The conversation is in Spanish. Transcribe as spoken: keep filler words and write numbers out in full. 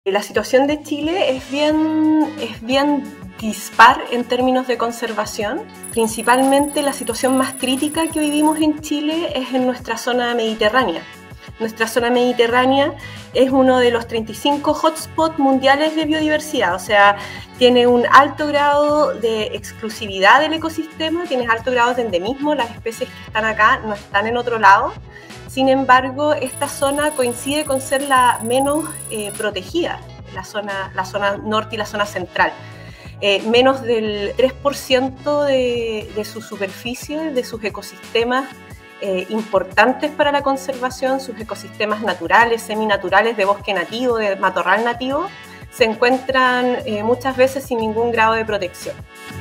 La situación de Chile es bien, es bien dispar en términos de conservación. Principalmente la situación más crítica que vivimos en Chile es en nuestra zona mediterránea. Nuestra zona mediterránea es uno de los treinta y cinco hotspots mundiales de biodiversidad, o sea, tiene un alto grado de exclusividad del ecosistema, tiene alto grado de endemismo, las especies que están acá no están en otro lado. Sin embargo, esta zona coincide con ser la menos eh, protegida, la zona, la zona norte y la zona central. Eh, menos del tres por ciento de, de su superficie, de sus ecosistemas eh, importantes para la conservación, sus ecosistemas naturales, seminaturales, de bosque nativo, de matorral nativo, se encuentran eh, muchas veces sin ningún grado de protección.